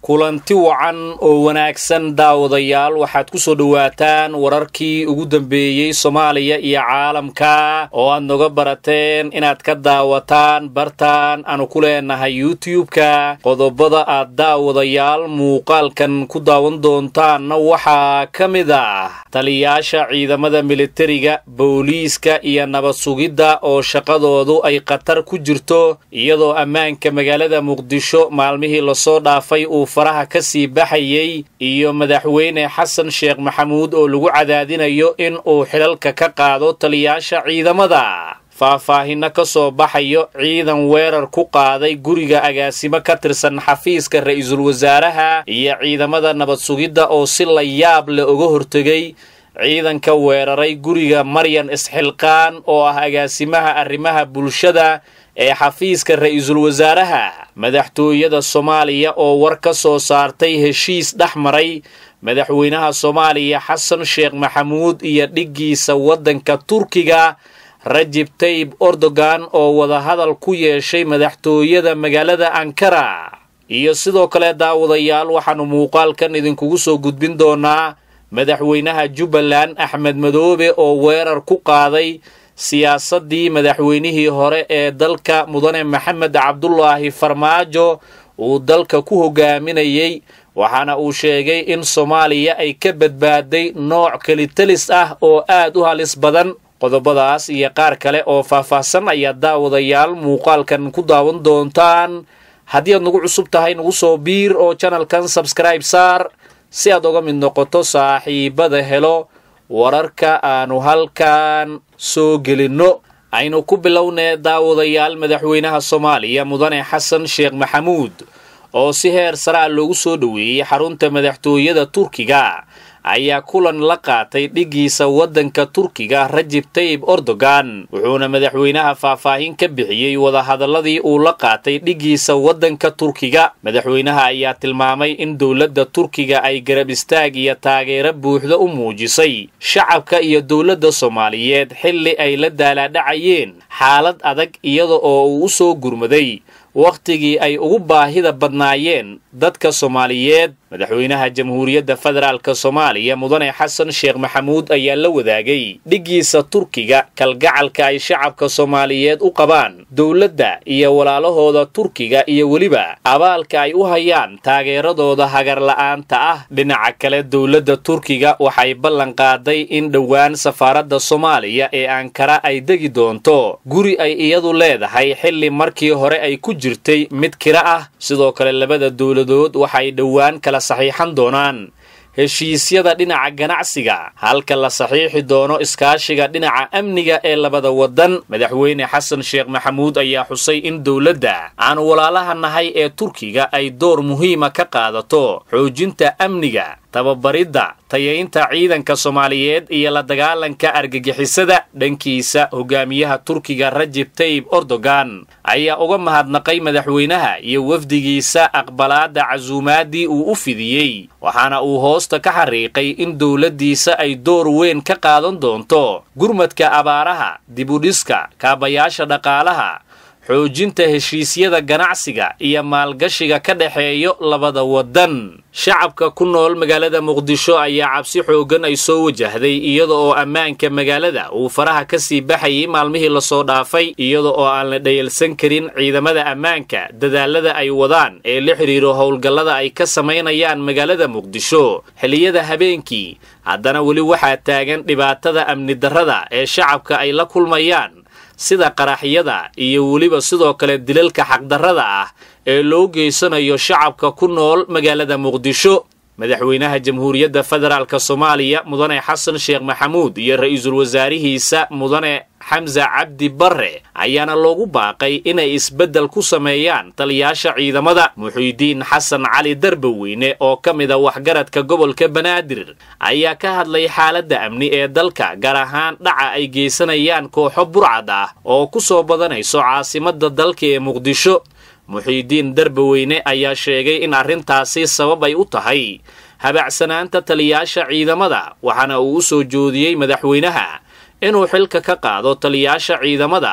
kulanti wacan oo wanaagsan daawadayaal waxaad ku soo dhawaataan wararkii ugu dambeeyay Soomaaliya iyo caalamka oo aad noga barateen inaad ka daawataan bartaan aanu ku leenahay YouTube-ka qodobada aad daawadayaal muuqaalkan ku daawan doontaan waxa kamid ah taliyaasha ciidamada militariga booliiska iyo nabad sugidda oo shaqadoodu ay qatar ku jirto iyadoo ammaanka magaalada Muqdisho maalmihii la soo dhaafay uu faraha ka sii baxayay iyo madaxweyne Xasan Sheekh Maxamuud oo lagu cadaadinayo in uu xilalka ka qaado taliyaasha ciidamada faahfaahinna ka soo baxayo ciidan weerar ku qaaday guriga agaasimo ka tirsan xafiiska ra'iisul wasaaraha iyo ciidamada nabad sugidda oo si la yaab leh uga hortagay ciidanka weeraray guriga Maryan Isxilqaan oo ah agaasimaha arrimaha bulshada ee xafiiska ra'iisul wasaaraha madaxtooyada Soomaaliya oo war ka soo saartay heshiis dhaxmaray madaxweynaha Soomaaliya Xasan Sheekh Maxamuud iyo dhigiisa wadanka Turkiga Rajab Tayyip Erdogan oo wada hadal ku yeeshay madaxtooyada magaalada Ankara iyo sidoo kale daawadayaal waxaanu muuqaalkan idinkugu soo gudbin doonaa madaxweynaha Jubbaland Axmed Madoobe oo weerar ku qaaday siyaasadii madaxweynihii hore ee dalka mudane Maxamed Cabdullaahi Farmaajo uu dalka ku hogaaminayay waxaana uu sheegay in Soomaaliya ay ka badbaaday nooc kalitalis ah oo aad u halis badan qodobadaas iyo qaar kale oo faahfaahsan ayaa daawadayaal muuqaalkan ku daawan doontaan haddii aad nagu cusub tahay nagu soo biir oo channelkan subscribe saar si aad uga mid noqoto saaxiibada helo wararka aanu halkan soo gelino aynu ku bilownee daawadayaal madaxweynaha Soomaaliya mudane Xasan Sheekh Maxamuud oo si heer sare loogu soo dhaweeyay xarunta madaxtooyada Turkiga ayaa kulan la qaatay dhigiisa wadanka Turkiga Rajab Tayyip Erdogan wuxuuna madaxweynaha faahfaahin ka bixiyay wada hadaladii uu la qaatay dhigiisa wadanka Turkiga madaxweynaha ayaa tilmaamay in dawladda Turkiga ay garab istaag iyo taageero buuxda u muujisay shacabka iyo dawladda Soomaaliyeed xilli ay la daaladhacayeen xaalad adag iyada oo uu soo gurmaday waqtigii ay ugu baahida badnaayeen dadka Soomaaliyeed madaxweynaha Jamhuuriyadda Federaalka Soomaaliya mudane Xasan Sheekh Maxamuud ayaa la wadaagay dhigiisa Turkiga kalgacalka ay shacabka Soomaaliyeed u qabaan dawladda iyo walaalahooda Turkiga iyo waliba abaalka ay u hayaan taageeradooda hagar la'aanta ah dhinaca kale dawladda Turkiga waxay ballan qaaday in dhawaan safaaradda Soomaaliya ee Ankara ay degi doonto guri ay iyadu leedahay xilli markii hore ay ku jirtay mid kira ah sidoo kale labada dawladood waxay dhawaan kala saxiixan doonaan heshiisyada dhinaca ganacsiga halka la saxiixi doono iskaashiga dhinaca amniga ee labada wadan madaxweyne Xasan Sheekh Maxamuud ayaa xusay in dawladda aan walaalaha nahay ee Turkiga ay door muhiim ah ka qaadato xoojinta amniga tababaridda tayeynta ciidanka Soomaaliyeed iyo la dagaalanka argagixisada dhankiisa hogaamiyaha Turkiga Rajab Tayyip Erdogan ayaa uga mahadnaqay madaxweynaha iyo wafdigiisa aqbalaada casuumaadii uu u fidiyay waxaana uu hoosta ka xariiqay in dawladdiisa ay door weyn ka qaadan doonto gurmadka abaaraha dib u dhiska kaabayaasha dhaqaalaha xoojinta heshiisyada ganacsiga iyo maalgashiga ka dhaxeeyo labada wadan shacabka ku nool magaalada Muqdisho ayaa cabsi xoogan ay soo wajahday iyada oo ammaanka magaalada uu faraha ka sii baxayay maalmihii la soo dhaafay iyada oo aan la dhayalsan karin ciidamada ammaanka dadaalada ay wadaan ee la xiriiro howlgallada ay ka sameynayaan magaalada Muqdisho xilliyada habeenkii haddana wali waxaa taagan dhibaatada amni darrada ee shacabka ay la kulmayaan sida qaraxyada iyo waliba sidoo kale dilalka xaqdarrada ah ee loo geysanayo shacabka ku nool magaalada Muqdisho madaxweynaha Jamhuuriyadda Federaalka Soomaaliya mudane Xasan Sheekh Maxamuud iyo ra'iisul wasaarihiisa mudane Xamza Cabdi Barre ayaana loogu baaqay inay isbedel ku sameeyaan taliyaasha ciidamada Muxiidiin Xasan Cali Darbaweyne oo kamid ah waxgaradka gobolka Banaadir ayaa ka hadlay xaaladda amni ee dalka gaar ahaan dhaca ay geysanayaan kooxo burcad ah oo ku soo badanayso caasimadda dalka ee Muqdisho Muxiidiin Darbaweyne ayaa sheegay in arrintaasi sabab ay u tahay habacsanaanta taliyaasha ciidamada waxaana uu u soo joodiyay madaxweynaha inuu xilka ka qaado taliyaasha ciidamada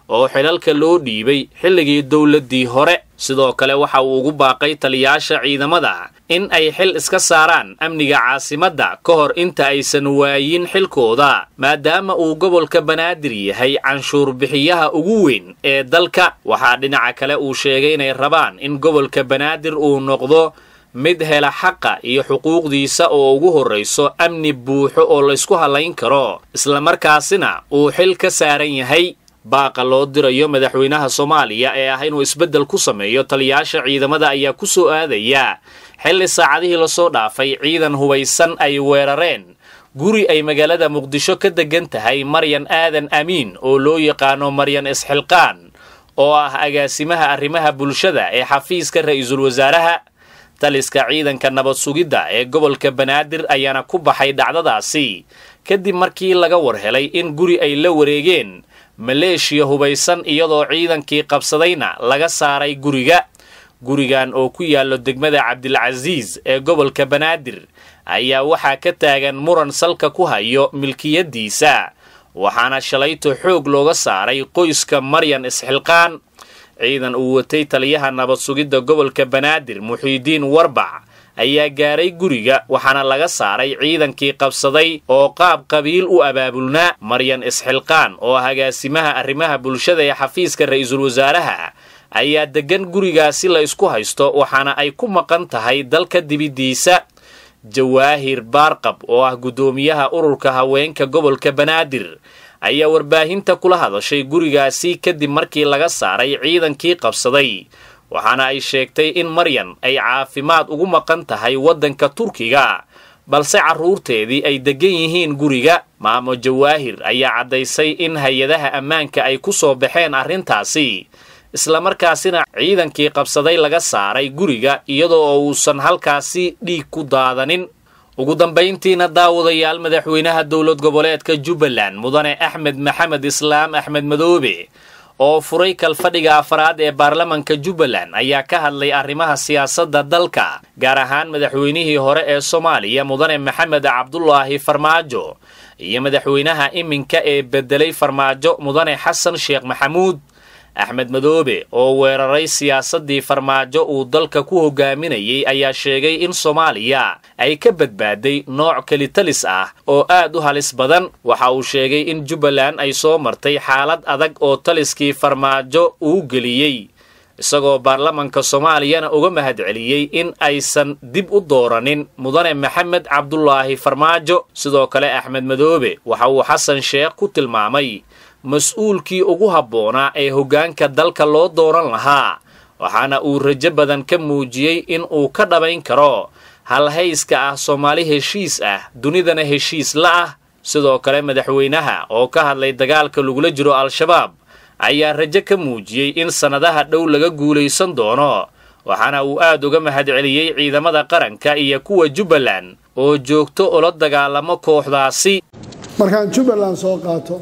oo xilalka loo dhiibay xilligii dowladdii hore. sidoo kale waxa uu ugu baaqay taliyaasha ciidamada in ay xil iska saaraan amniga caasimadda ka hor inta aysan waayin xilkooda, maadaama uu gobolka Banaadir yahay canshuur bixiyaha ugu weyn ee dalka. waxaa dhinaca kale uu sheegay inay rabaan in gobolka Banaadir uu noqdo mid hela xaqa iyo xuquuqdiisa oo ugu horreyso amni buuxo oo la isku halayn karo, isla markaasina uu xil ka saaran yahay. baaqa loo dirayo madaxweynaha Soomaaliya ee ah inuu isbeddel ku sameeyo taliyaasha ciidamada ayaa ku soo aadaya xilli saacadihii la soo dhaafay ciidan hubaysan ay weerareen guri ay magaalada Muqdisho ka degan tahay Maryan Aadan Amiin oo loo yaqaano Maryan Isxilqaan oo ah agaasimaha arrimaha bulshada ee xafiiska ra'iisul wasaaraha. taliska ciidanka nabad sugidda ee gobolka Banaadir ayaana ku baxay dhacdadaasi kadib markii laga warhelay in guri ay la wareegeen maleeshiya hubaysan iyadoo ciidankii qabsadayna laga saaray gurigan oo ku yaalo degmada Cabdilcasiis ee gobolka Banaadir ayaa waxaa ka taagan muran salka ku hayo milkiyadiisa, waxaana shalayto xoog looga saaray qoyska Maryan Isxilqaan. ciidan uu watay taliyaha nabad sugidda gobolka Banaadir Muxiidiin Warbac ayaa gaaray guriga, waxaana laga saaray ciidankii qabsaday oo qaab qabiil u abaabulnaa. Maryan Isxilqaan oo agaasimaha arrimaha bulshada ee xafiiska ra'iisul wasaaraha ayaa degan gurigaasi la isku haysto, waxaana ay ku maqan tahay dalka dibiddiisa. Jawaahir Baarqab oo ah gudoomiyaha ururka haweenka gobolka Banaadir ayaa warbaahinta kula hadashay gurigaasi kadib markii laga saaray ciidankii qabsaday, waxaana ay sheegtay in Maryan ay caafimaad ugu maqan tahay waddanka Turkiga balse carruurteedii ay degan yihiin guriga. maamo Jawaahir ayaa caddaysay in hay'adaha ammaanka ay ku soo baxeen arrintaasi, isla markaasina ciidankii qabsaday laga saaray guriga iyadoo uusan halkaasi dhiig ku daadanin. ugu dambayntiina daawadayaal, madaxweynaha dowlad goboleedka Jubbaland mudane Axmed Maxamed Islaam Axmed Madoobe oo furay kalfadhiga afraad ee baarlamaanka Jubbaland ayaa ka hadlay arrimaha siyaasadda dalka, gaar ahaan madaxweynihii hore ee Soomaaliya mudane Maxamed Cabdullaahi Farmaajo iyo madaxweynaha iminka ee bedelay Farmaajo mudane Xasan Sheekh Maxamuud. Axmed Madoobe oo weeraray siyaasaddii Farmaajo uu dalka ku hogaaminayay ayaa sheegay in Soomaaliya ay ka badbaaday nooc kalitalis ah oo aad u halis badan. waxa uu sheegay in Jubbaland ay soo martay xaalad adag oo taliskii Farmaajo uu geliyay, isagoo baarlamaanka Soomaaliyana uga mahadceliyay in aysan dib u dooranin mudane Maxamed Cabdullaahi Farmaajo. sidoo kale Axmed Madoobe waxa uu Xasan Sheekh ku tilmaamay mas'uulkii ugu habboonaa ee hoggaanka dalka loo dooran lahaa, waxaana uu rajo badan ka muujiyey in uu ka dhabayn karo halhayska ah Soomaali heshiis ah dunidana heshiis la ah. sidoo kale madaxweynaha oo ka hadlay dagaalka lagula jiro Al-Shabaab ayaa rajo ka muujiyey in sanadaha dhow laga guulaysan doono, waxaana uu aad uga mahadceliyey ciidamada qaranka iyo kuwa Jubbaland oo joogto ula dagaalamo kooxdaasi. markaan Jubbaland soo qaato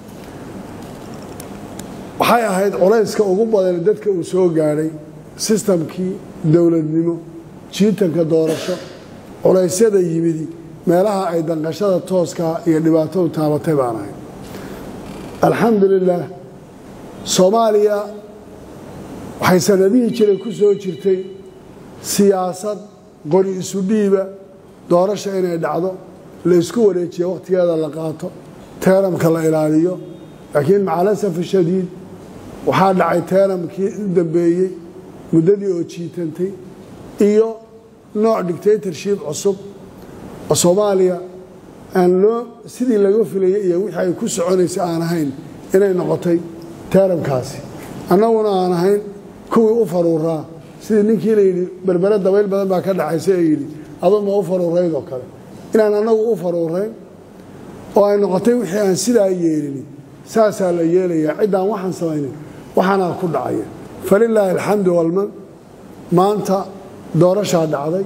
waxay ahayd culayska ugu badan dadka uu soo gaaray systemkii dowladnimo, jiitanka doorasho, culaysyada yimid meelaha ay danqashada tooska iyo dhibaatadu taabatay baan ahay. alxamdulillaah Soomaaliya waxay sanadihii jiray ku soo jirtay siyaasad qori isu dhiiba, doorasho inay dhacdo, la isku wareejiyo waqtigeeda la qaato, teeramka la ilaaliyo. laakiin macalasaf shadiid waxaa dhacay teeramkii u dambeeyey muddadii oo jiitantay iyo nooc dictatorship cusub oo Soomaaliya aan sidii laga filayay iyo wixii ay ku soconaysay aan ahayn inay noqotay teeramkaasi. annaguna aan ahayn kuwii u faruuraa sidii ninkii la yidhi berbere dabayl badan baa ka dhaxaysa ee yidhi adoo ma u faruurayd oo kale, inaan annagu u faruurayn oo ay noqotay wixii aan sidaa yeelin saasaa la yeelayaa, ciddaan waxaan samaynin waxaanaa ku dhacaya. falilaahi alxamdu walman. maanta doorashaa dhacday,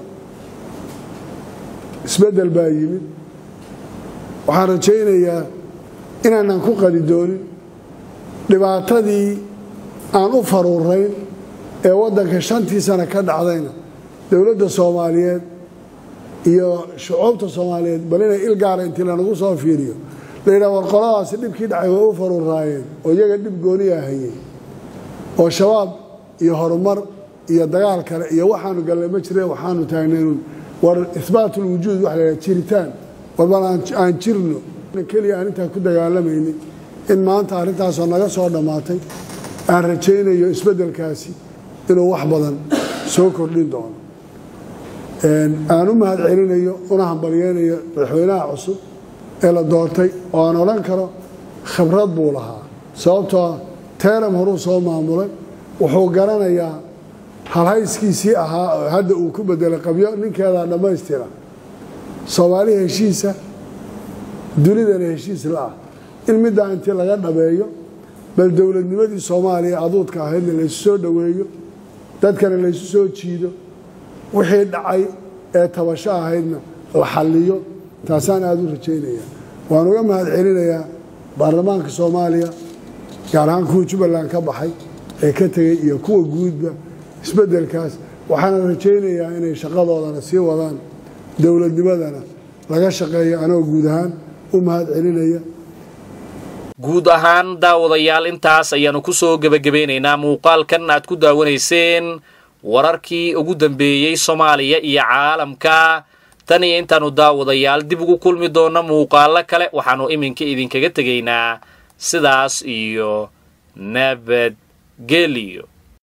isbeddel baa yimid. waxaan rajaynayaa inaanan ku qadi doonin dhibaatadii aan u faruurayn ee waddanka 5 sano ka dhacdayna dowladda Soomaaliyeed iyo shucuubta Soomaaliyeed bal inay il gaara intii lanagu soo fiiriyo leeyahay warqoladaas dibkii dhacay way u faruraayeen oo iyaga dib gooni ahayeen oo shabaab iyo horumar iyo dagaal kale iyo waxaanu galay ma jireen waxaanu taagneen war isbaatul wujuud wax la jiritaan walbana aan jirno kaliya arinta ku dagaalamayni in maanta arintaas oo naga soo dhamaatay aan rajaynayo isbedelkaasi inuu wax badan soo kordhin doono aan u mahad celinayo una hambalyeeyo madaxweynaha cusub ee la doortay oo aan oran karo khibrad buu lahaa sababtoo teeram horu soo maamulay wuxuu garanayaa halhayskiisii ahaa hadda uu ku bedelay qabyo ninkeeda dhamaystira Soomaali heshiisa dunidana heshiis la ah in midda intii laga dhabeeyo bal dawladnimadii Soomaaliya aduudka ahayd la soo dhaweeyo dadkana la soo jiido wixii dhacay ee tabasho ahaydna la xalliyo taasaan aad u rajaynayaa waan uga mahad celinayaa baarlamaanka Soomaaliya gaar ahaan kuwa Jubbaland ka baxay ee ka tagay iyo kuwa guudba isbedelkaas waxaan rajaynayaa inay shaqadoodana sii wadaan dawladnimadana laga shaqeeyo anoo guud ahaan u mahad celinaya guud ahaan daawadayaal intaas ayaanu ku soo gabagabeynaynaa muuqaalkan aad ku daawanayseen wararkii ugu dambeeyay Soomaaliya iyo caalamka tan iyo intaanu daawadayaal dib ugu kulmi doona muuqaalo kale waxaanu iminka idinkaga tegaynaa sidaas iyo nabadgelyo.